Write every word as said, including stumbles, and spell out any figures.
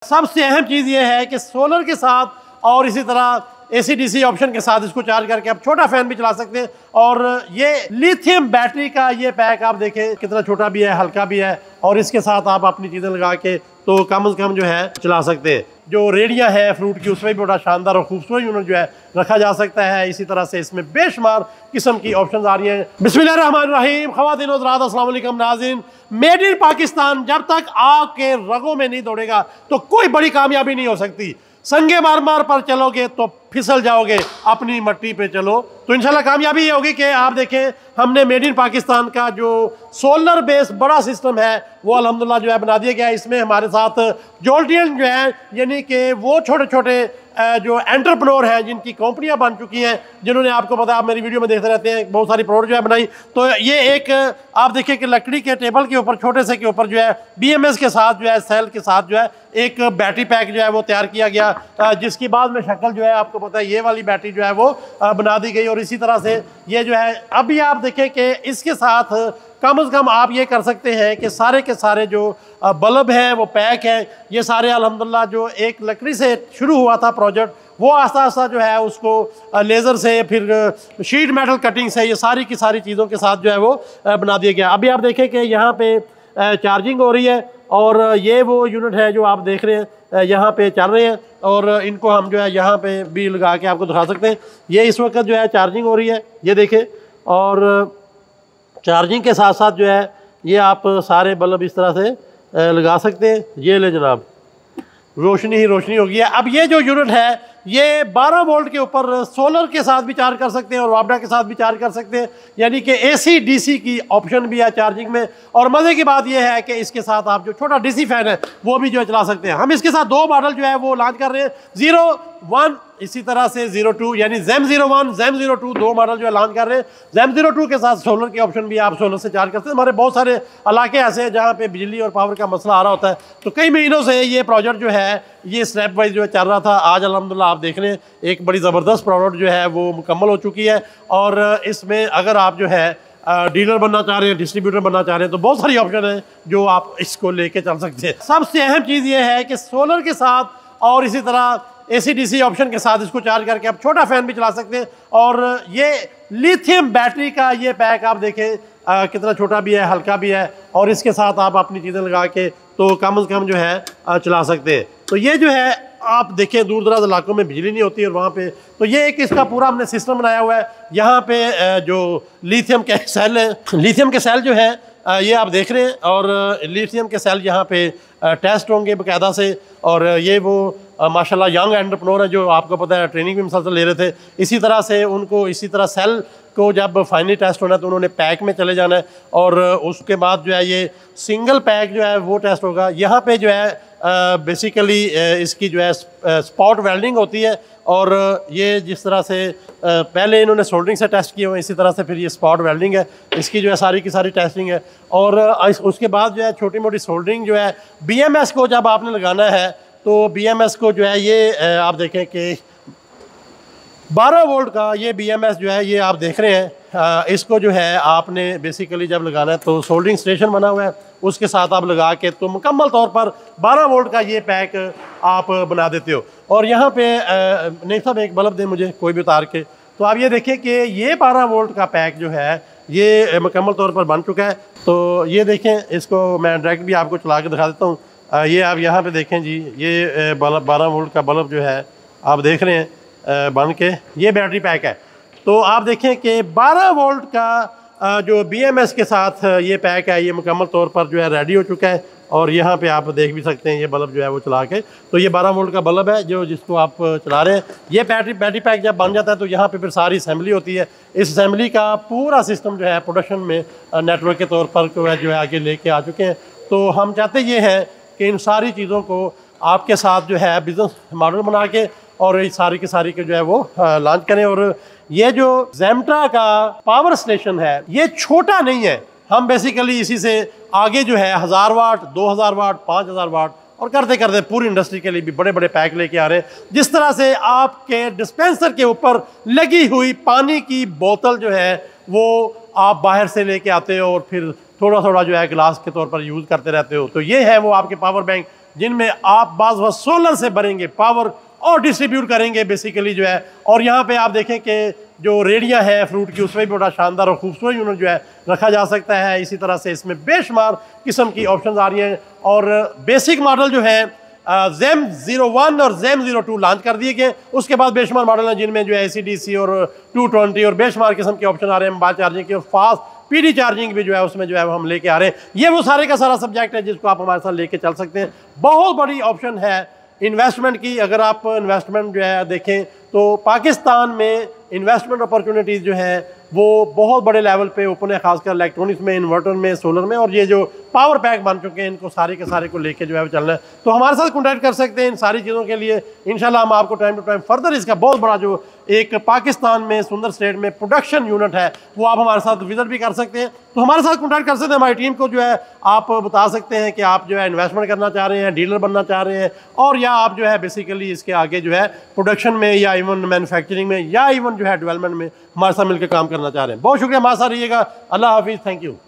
सबसे अहम चीज़ ये है कि सोलर के साथ और इसी तरह एसी डीसी ऑप्शन के साथ इसको चार्ज करके आप छोटा फैन भी चला सकते हैं। और ये लिथियम बैटरी का ये पैक आप देखें कितना छोटा भी है, हल्का भी है, और इसके साथ आप अपनी चीज़ें लगा के तो कम से कम जो है चला सकते हैं। जो रेडियाँ है फ्रूट की उसमें भी बड़ा शानदार और खूबसूरत यूनिट जो है रखा जा सकता है। इसी तरह से इसमें बेशुमार किस्म की ऑप्शन आ रही हैं। बिस्मिल्लाहिर्रहमानिर्रहीम, ख़वातीन और हज़रात, अस्सलाम वालेकुम नाज़रीन। मेड इन पाकिस्तान जब तक आग के रगों में नहीं दौड़ेगा तो कोई बड़ी कामयाबी नहीं हो सकती। संगे मार मार पर चलोगे तो फिसल जाओगे, अपनी मट्टी पे चलो तो इंशाल्लाह कामयाबी ये होगी कि आप देखें हमने मेड इन पाकिस्तान का जो सोलर बेस बड़ा सिस्टम है वो अल्हम्दुलिल्लाह जो है बना दिया गया है। इसमें हमारे साथ जोल्टियन जो है यानी कि वो छोटे छोटे जो एंटरप्रेन्योर हैं जिनकी कंपनियां बन चुकी हैं, जिन्होंने आपको पता आप मेरी वीडियो में देखते रहते हैं बहुत सारी प्रोडक्ट जो है बनाई। तो ये एक आप देखिए कि लकड़ी के टेबल के ऊपर छोटे से के ऊपर जो है बीएमएस के साथ जो है सेल के साथ जो है एक बैटरी पैक जो है वो तैयार किया गया, जिसकी बाद में शक्ल जो है आपको पता है ये वाली बैटरी जो है वो बना दी गई। और इसी तरह से ये जो है अभी आप देखें कि इसके साथ कम से कम आप ये कर सकते हैं कि सारे के सारे जो बल्ब हैं वो पैक हैं। ये सारे अल्हम्दुलिल्लाह जो एक लकड़ी से शुरू हुआ था प्रोजेक्ट वो आस्ता आस्ता जो है उसको लेज़र से फिर शीट मेटल कटिंग से ये सारी की सारी चीज़ों के साथ जो है वो बना दिया गया। अभी आप देखें कि यहाँ पे चार्जिंग हो रही है और ये वो यूनिट है जो आप देख रहे हैं यहाँ पे चल रहे हैं, और इनको हम जो है यहाँ पे भी लगा के आपको दिखा सकते हैं। ये इस वक्त जो है चार्जिंग हो रही है, ये देखें, और चार्जिंग के साथ साथ जो है ये आप सारे बल्ब इस तरह से लगा सकते हैं। ये ले जनाब, रोशनी ही रोशनी होगी। अब ये जो यूनिट है ये बारह वोल्ट के ऊपर सोलर के साथ भी चार्ज कर सकते हैं और वापडा के साथ भी चार्ज कर सकते हैं, यानी कि एसी डीसी की ऑप्शन भी है चार्जिंग में। और मज़े की बात यह है कि इसके साथ आप जो छोटा डीसी फैन है वो भी जो है चला सकते हैं। हम इसके साथ दो मॉडल जो है वो लॉन्च कर रहे हैं, जीरो वन इसी तरह से जीरो टू, यानी Gem zero one Gem zero two दो मॉडल जो है लॉन्च कर रहे हैं। जैम जीरो टू के साथ सोलर की ऑप्शन भी आप सोलर से चार्ज करते हैं। हमारे बहुत सारे इलाके ऐसे हैं जहाँ पे बिजली और पावर का मसला आ रहा होता है, तो कई महीनों से ये प्रोजेक्ट जो है ये स्टेप वाइज जो है चल रहा था। आज अल्हम्दुलिल्लाह आप देख रहे हैं एक बड़ी ज़बरदस्त प्रोडक्ट जो है वो मुकम्मल हो चुकी है। और इसमें अगर आप जो है डीलर बनना चाह रहे हैं, डिस्ट्रीब्यूटर बनना चाह रहे हैं, तो बहुत सारी ऑप्शन है जो आप इसको लेके चल सकते हैं। सबसे अहम चीज़ ये है कि सोलर के साथ और इसी तरह एसी डीसी ऑप्शन के साथ इसको चार्ज करके आप छोटा फैन भी चला सकते हैं। और ये लिथियम बैटरी का ये पैक आप देखें आ, कितना छोटा भी है, हल्का भी है, और इसके साथ आप अपनी चीज़ें लगा के तो कम से कम जो है आ, चला सकते हैं। तो ये जो है आप देखें दूर दराज इलाकों में बिजली नहीं होती और वहाँ पे तो ये एक इसका पूरा हमने सिस्टम बनाया हुआ है। यहाँ पे जो लिथियम के सेल है, लिथियम के सेल जो है ये आप देख रहे हैं, और लिथियम के सेल यहाँ पे टेस्ट होंगे बाकायदा से। और ये वो माशाल्लाह यंग एंटरप्रेन्योर है जो आपको पता है ट्रेनिंग भी मुसलसल ले रहे थे। इसी तरह से उनको इसी तरह सेल को जब फाइनली टेस्ट होना है तो उन्होंने पैक में चले जाना है, और उसके बाद जो है ये सिंगल पैक जो है वो टेस्ट होगा। यहाँ पे जो है बेसिकली uh, इसकी जो है स्पॉट वेल्डिंग होती है, और ये जिस तरह से uh, पहले इन्होंने सोल्डरिंग से टेस्ट किए हुए इसी तरह से फिर ये स्पॉट वेल्डिंग है, इसकी जो है सारी की सारी टेस्टिंग है। और uh, उसके बाद जो है छोटी मोटी सोल्डरिंग जो है बीएमएस को जब आपने लगाना है तो बीएमएस को जो है ये uh, आप देखें कि बारह वोल्ट का ये बीएमएस जो है ये आप देख रहे हैं। आ, इसको जो है आपने बेसिकली जब लगाना है तो सोल्डरिंग स्टेशन बना हुआ है, उसके साथ आप लगा के तो मुकम्मल तौर पर बारह वोल्ट का ये पैक आप बना देते हो। और यहाँ पे नहीं साहब एक बल्ब दे मुझे कोई भी उतार के, तो आप ये देखिए कि ये बारह वोल्ट का पैक जो है ये मुकम्मल तौर पर बन चुका है। तो ये देखें, इसको मैं डायरेक्ट भी आपको चला के दिखा देता हूँ। ये आप यहाँ पर देखें जी, ये बल्ब बारह वोल्ट का बल्ब जो है आप देख रहे हैं बन के ये बैटरी पैक है। तो आप देखें कि बारह वोल्ट का जो बीएमएस के साथ ये पैक है ये मुकम्मल तौर पर जो है रेडी हो चुका है। और यहाँ पे आप देख भी सकते हैं ये बल्ब जो है वो चला के, तो ये बारह वोल्ट का बल्ब है जो जिसको आप चला रहे हैं। ये बैटरी बैटरी पैक जब बन जाता है तो यहाँ पे फिर सारी असेंबली होती है। इस असेंबली का पूरा सिस्टम जो है प्रोडक्शन में नेटवर्क के तौर पर जो है आगे लेके आ चुके हैं। तो हम चाहते ये हैं कि इन सारी चीज़ों को आपके साथ जो है बिज़नेस मॉडल बना के और ये सारी की सारी के जो है वो लॉन्च करें। और ये जो ज़ेमटा का पावर स्टेशन है ये छोटा नहीं है, हम बेसिकली इसी से आगे जो है हज़ार वाट, दो हज़ार वाट, पाँच हज़ार वाट और करते करते पूरी इंडस्ट्री के लिए भी बड़े बड़े पैक लेके आ रहे हैं। जिस तरह से आपके डिस्पेंसर के ऊपर लगी हुई पानी की बोतल जो है वो आप बाहर से लेके आते हो और फिर थोड़ा थोड़ा जो है गिलास के तौर पर यूज़ करते रहते हो, तो ये है वो आपके पावर बैंक जिनमें आप बाज़ वक्त सोलर से भरेंगे पावर और डिस्ट्रीब्यूट करेंगे बेसिकली जो है। और यहाँ पे आप देखें कि जो रेडियाँ हैं फ्रूट की, उसमें भी बड़ा शानदार और खूबसूरत यूनिट जो है रखा जा सकता है। इसी तरह से इसमें बेशुमार किस्म की ऑप्शन आ रही हैं। और बेसिक मॉडल जो है जेम ज़ीरो वन और जेम ज़ीरो टू लॉन्च कर दिए गए। उसके बाद बेशुमार मॉडल हैं जिनमें जो है ए सी डी सी और टू ट्वेंटी और बेशुमार किस्म के ऑप्शन आ रहे हैं मोबाइल चार्जिंग की, और फास्ट पी डी चार्जिंग भी जो है उसमें जो है हम लेके आ रहे हैं। ये वो सारे का सारा सब्जेक्ट है जिसको आप हमारे साथ लेके चल सकते हैं। बहुत बड़ी ऑप्शन है इन्वेस्टमेंट की। अगर आप इन्वेस्टमेंट जो है देखें तो पाकिस्तान में इन्वेस्टमेंट अपॉर्चुनिटीज़ जो है वो बहुत बड़े लेवल पे ओपन है, खासकर इलेक्ट्रॉनिक्स में, इन्वर्टर में, सोलर में, और ये जो पावर पैक बन चुके हैं इनको सारे के सारे को लेके जो है चलना है। तो हमारे साथ कॉन्टैक्ट कर सकते हैं इन सारी चीज़ों के लिए। इंशाल्लाह हम आपको टाइम टू टाइम फर्दर इसका बहुत बड़ा जो एक पाकिस्तान में सुंदर स्टेट में प्रोडक्शन यूनिट है वो आप हमारे साथ विजिट भी कर सकते हैं। तो हमारे साथ कॉन्टैक्ट कर सकते हैं। हमारी टीम को जो है आप बता सकते हैं कि आप जो है इन्वेस्टमेंट करना चाह रहे हैं, डीलर बनना चाह रहे हैं, और या आप जो है बेसिकली इसके आगे जो है प्रोडक्शन में या इवन मैन्युफैक्चरिंग में या इवन जो है डेवलपमेंट में हमारे साथ मिलकर काम करना चाह रहे हैं। बहुत शुक्रिया, हमारे साथ रहिएगा। अल्लाह हाफिज़, थैंक यू।